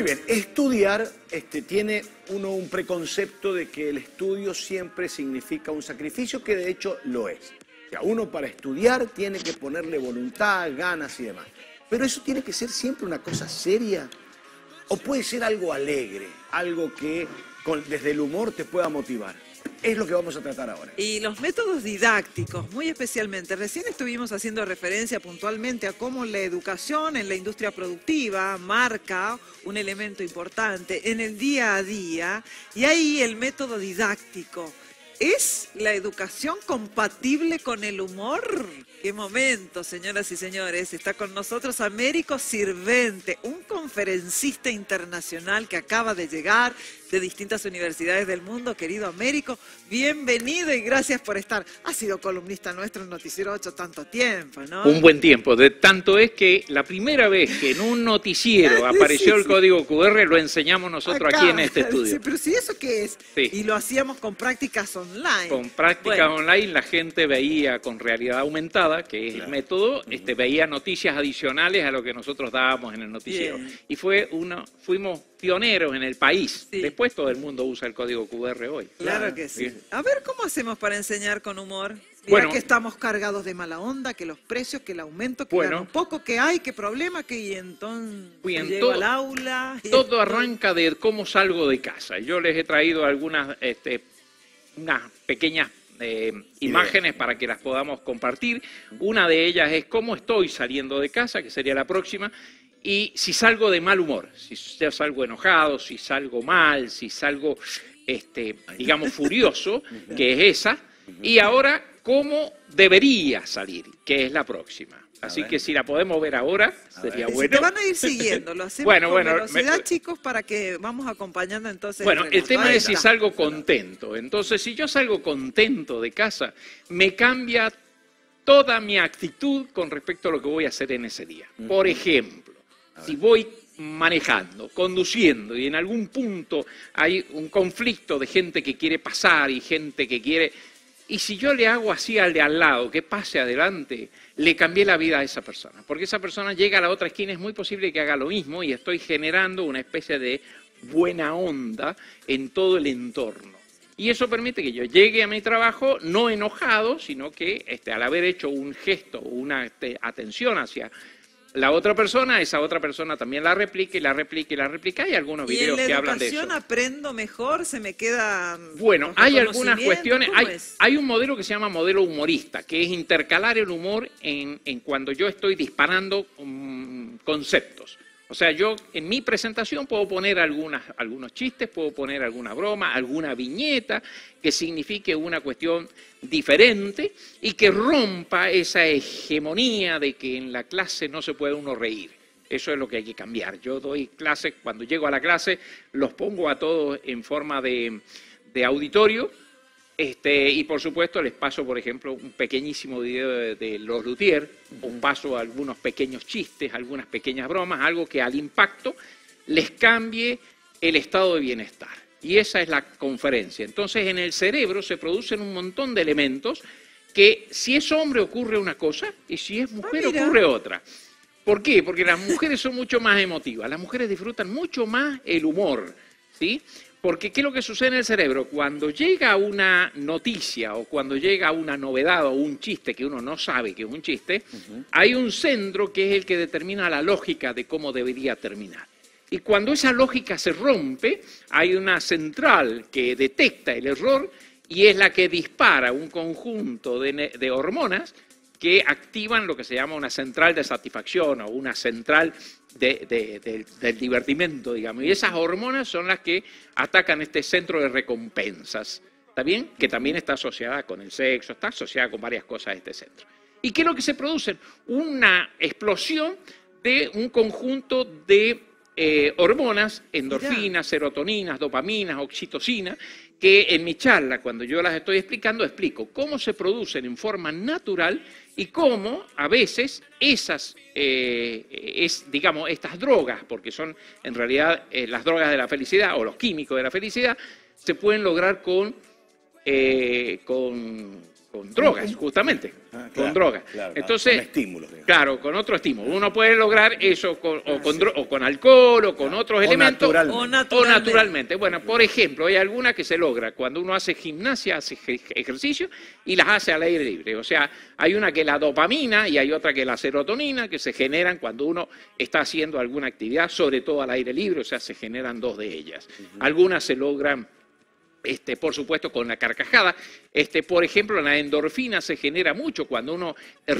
Muy bien, estudiar tiene uno un preconcepto de que el estudio siempre significa un sacrificio, que de hecho lo es. O sea, uno para estudiar tiene que ponerle voluntad, ganas y demás. Pero eso tiene que ser siempre una cosa seria, o puede ser algo alegre, algo que desde el humor te pueda motivar. Es lo que vamos a tratar ahora. Y los métodos didácticos, muy especialmente. Recién estuvimos haciendo referencia puntualmente a cómo la educación en la industria productiva marca un elemento importante en el día a día. Y ahí el método didáctico. ¿Es la educación compatible con el humor? ¡Qué momento, señoras y señores! Está con nosotros Américo Sirvente, un conferencista internacional que acaba de llegar de distintas universidades del mundo. Querido Américo, bienvenido y gracias por estar. Ha sido columnista nuestro en Noticiero 8 tanto tiempo, ¿no? Un buen tiempo. De tanto es que la primera vez que en un noticiero apareció el código QR, lo enseñamos nosotros aquí en este estudio. Sí, pero si eso qué es, sí. Y lo hacíamos con prácticas online. Con prácticas online la gente veía con realidad aumentada, que es el método, veía noticias adicionales a lo que nosotros dábamos en el noticiero. Bien. Y fuimos pioneros en el país. Sí. Después todo el mundo usa el código QR hoy. Claro que sí. A ver, ¿cómo hacemos para enseñar con humor? Mira, bueno, que estamos cargados de mala onda, que los precios, que el aumento, que gana un poco, que hay, que problema, que y entonces llego al aula. Todo arranca de cómo salgo de casa. Yo les he traído algunas unas pequeñas imágenes para que las podamos compartir. Una de ellas es cómo estoy saliendo de casa, que sería la próxima. Y si salgo de mal humor, si salgo enojado, si salgo mal, si salgo, digamos, furioso, que es esa. Y ahora, ¿cómo debería salir? Que es la próxima. Así que si la podemos ver ahora, sería bueno. Te van a ir siguiendo, lo hacemos con velocidad, chicos, para que vamos acompañando entonces. Bueno, el tema es si salgo contento. Entonces, si yo salgo contento de casa, me cambia toda mi actitud con respecto a lo que voy a hacer en ese día. Por ejemplo, si voy manejando, conduciendo y en algún punto hay un conflicto de gente que quiere pasar y gente que quiere... Y si yo le hago así al de al lado, que pase adelante, le cambié la vida a esa persona. Porque esa persona llega a la otra esquina, es muy posible que haga lo mismo y estoy generando una especie de buena onda en todo el entorno. Y eso permite que yo llegue a mi trabajo no enojado, sino que al haber hecho un gesto, una atención hacia la otra persona, esa otra persona también la replica y la replica y la replica. Hay algunos videos que hablan de eso. ¿Y en la educación aprendo mejor? ¿Se me queda...? Bueno, hay algunas cuestiones. Hay un modelo que se llama modelo humorista, que es intercalar el humor en cuando yo estoy disparando conceptos. O sea, yo en mi presentación puedo poner algunos chistes, puedo poner alguna broma, alguna viñeta que signifique una cuestión diferente y que rompa esa hegemonía de que en la clase no se puede uno reír. Eso es lo que hay que cambiar. Yo doy clases, cuando llego a la clase, los pongo a todos en forma de auditorio. Y por supuesto les paso, por ejemplo, un pequeñísimo video de los Luthier, o paso algunos pequeños chistes, algunas pequeñas bromas, algo que al impacto les cambie el estado de bienestar. Y esa es la conferencia. Entonces en el cerebro se producen un montón de elementos que si es hombre ocurre una cosa y si es mujer ocurre otra. ¿Por qué? Porque las mujeres son mucho más emotivas, las mujeres disfrutan mucho más el humor, ¿sí? Porque ¿qué es lo que sucede en el cerebro? Cuando llega una noticia o cuando llega una novedad o un chiste que uno no sabe que es un chiste, hay un centro que es el que determina la lógica de cómo debería terminar. Y cuando esa lógica se rompe, hay una central que detecta el error y es la que dispara un conjunto de hormonas que activan lo que se llama una central de satisfacción o una central del divertimento, digamos. Y esas hormonas son las que atacan este centro de recompensas, ¿está bien? Que también está asociada con el sexo, está asociada con varias cosas este centro. ¿Y qué es lo que se produce? Una explosión de un conjunto de hormonas, endorfinas, serotoninas, dopaminas, oxitocina, que en mi charla, cuando yo las estoy explicando, explico cómo se producen en forma natural y cómo a veces esas, digamos, estas drogas, porque son en realidad las drogas de la felicidad o los químicos de la felicidad, se pueden lograr con drogas, justamente, con drogas. Entonces, con estímulos. Digamos. Claro, con otro estímulo. Uno puede lograr eso con alcohol o con otros elementos. O naturalmente. Bueno, por ejemplo, hay algunas que se logra cuando uno hace gimnasia, hace ejercicio y las hace al aire libre. O sea, hay una que es la dopamina y hay otra que es la serotonina que se generan cuando uno está haciendo alguna actividad, sobre todo al aire libre, o sea, se generan dos de ellas. Algunas se logran por supuesto, con la carcajada. Por ejemplo, la endorfina se genera mucho cuando uno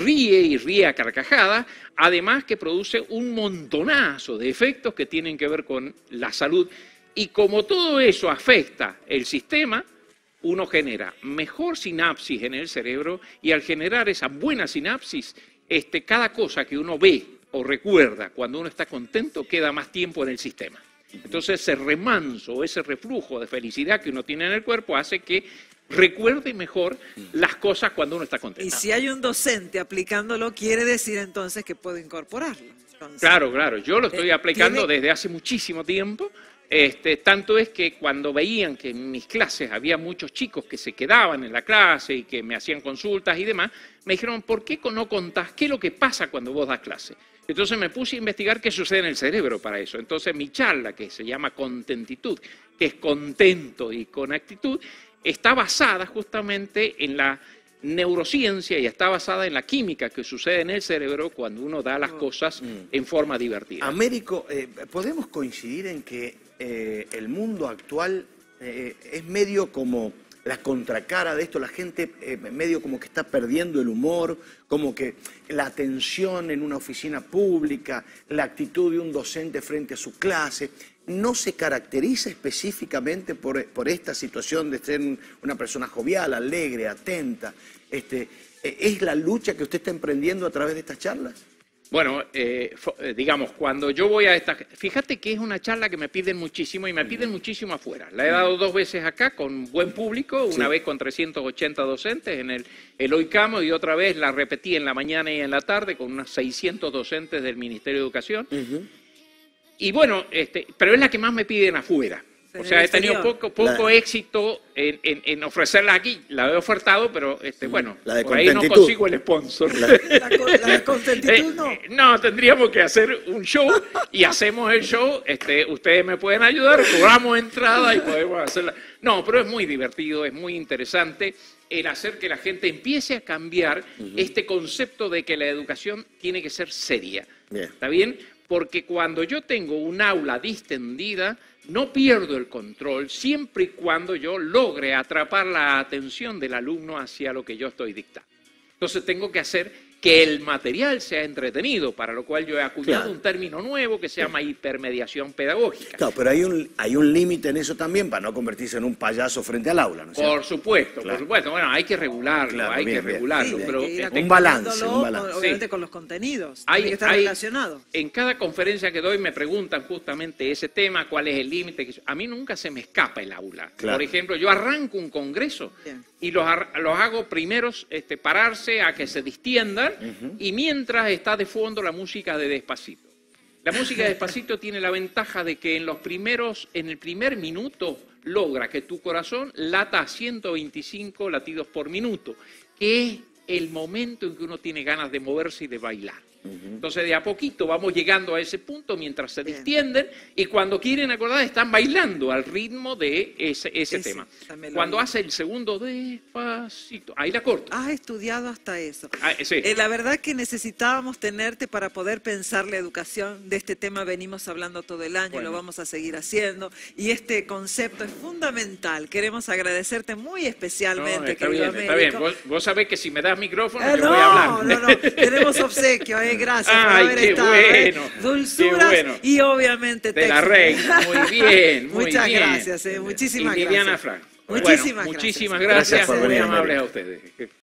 ríe a carcajada, además que produce un montonazo de efectos que tienen que ver con la salud. Y como todo eso afecta el sistema, uno genera mejor sinapsis en el cerebro y al generar esa buena sinapsis, cada cosa que uno ve o recuerda cuando uno está contento queda más tiempo en el sistema. Entonces ese remanso, ese reflujo de felicidad que uno tiene en el cuerpo hace que recuerde mejor las cosas cuando uno está contento. Y si hay un docente aplicándolo, quiere decir entonces que puedo incorporarlo. Entonces, claro, yo lo estoy aplicando desde hace muchísimo tiempo. Tanto es que cuando veían que en mis clases había muchos chicos que se quedaban en la clase y que me hacían consultas y demás, me dijeron, ¿por qué no contás qué es lo que pasa cuando vos das clase? Entonces me puse a investigar qué sucede en el cerebro para eso. Entonces mi charla, que se llama Contentitud, que es contento y con actitud, está basada justamente en la neurociencia y está basada en la química que sucede en el cerebro cuando uno da las cosas en forma divertida. Américo, ¿podemos coincidir en que el mundo actual es medio como la contracara de esto? La gente medio como que está perdiendo el humor, como que la atención en una oficina pública, la actitud de un docente frente a su clase, no se caracteriza específicamente por esta situación de ser una persona jovial, alegre, atenta. ¿Es la lucha que usted está emprendiendo a través de estas charlas? Bueno, digamos, cuando yo voy a esta... Fíjate que es una charla que me piden muchísimo y me piden muchísimo afuera. La he dado 2 veces acá con buen público, una vez con 380 docentes en el Eloy Camo y otra vez la repetí en la mañana y en la tarde con unos 600 docentes del Ministerio de Educación. Y bueno, pero es la que más me piden afuera. O sea, he tenido poco éxito en ofrecerla aquí. La he ofertado, pero bueno, por ahí no consigo el sponsor. La de Contentitud no. No, tendríamos que hacer un show y hacemos el show. Ustedes me pueden ayudar, cobramos entrada y podemos hacerla. No, pero es muy divertido, es muy interesante el hacer que la gente empiece a cambiar este concepto de que la educación tiene que ser seria. ¿Está bien? Porque cuando yo tengo un aula distendida, no pierdo el control siempre y cuando yo logre atrapar la atención del alumno hacia lo que yo estoy dictando. Entonces tengo que hacer que el material sea entretenido, para lo cual yo he acuñado un término nuevo que se llama hipermediación pedagógica. Claro, pero hay un límite en eso también para no convertirse en un payaso frente al aula, ¿no es cierto? Por supuesto. Bueno, hay que regularlo, hay que regularlo. Sí, pero un balance. Obviamente con los contenidos, tiene que estar relacionado. En cada conferencia que doy me preguntan justamente ese tema, cuál es el límite. A mí nunca se me escapa el aula. Claro. Por ejemplo, yo arranco un congreso y los hago primeros pararse a que se distiendan y mientras está de fondo la música de Despacito. La música de Despacito tiene la ventaja de que en el primer minuto logra que tu corazón lata a 125 latidos por minuto, que es el momento en que uno tiene ganas de moverse y de bailar. Entonces de a poquito vamos llegando a ese punto mientras se distienden y cuando quieren acordar están bailando al ritmo de ese tema. Cuando hace el segundo Despacito, ahí la corto. Has estudiado hasta eso. Sí. La verdad que necesitábamos tenerte para poder pensar la educación. De este tema venimos hablando todo el año, lo vamos a seguir haciendo y este concepto es fundamental. Queremos agradecerte muy especialmente, querido Américo. Está bien. Vos sabés que si me das micrófono yo voy a hablar. No, tenemos obsequio. Gracias por haber estado. Bueno, dulzuras bueno. Y obviamente de la reina. Muy bien, muchas gracias, muchísimas gracias. Liliana Frank. Muchísimas gracias. Muchísimas gracias. Muy amables a ustedes.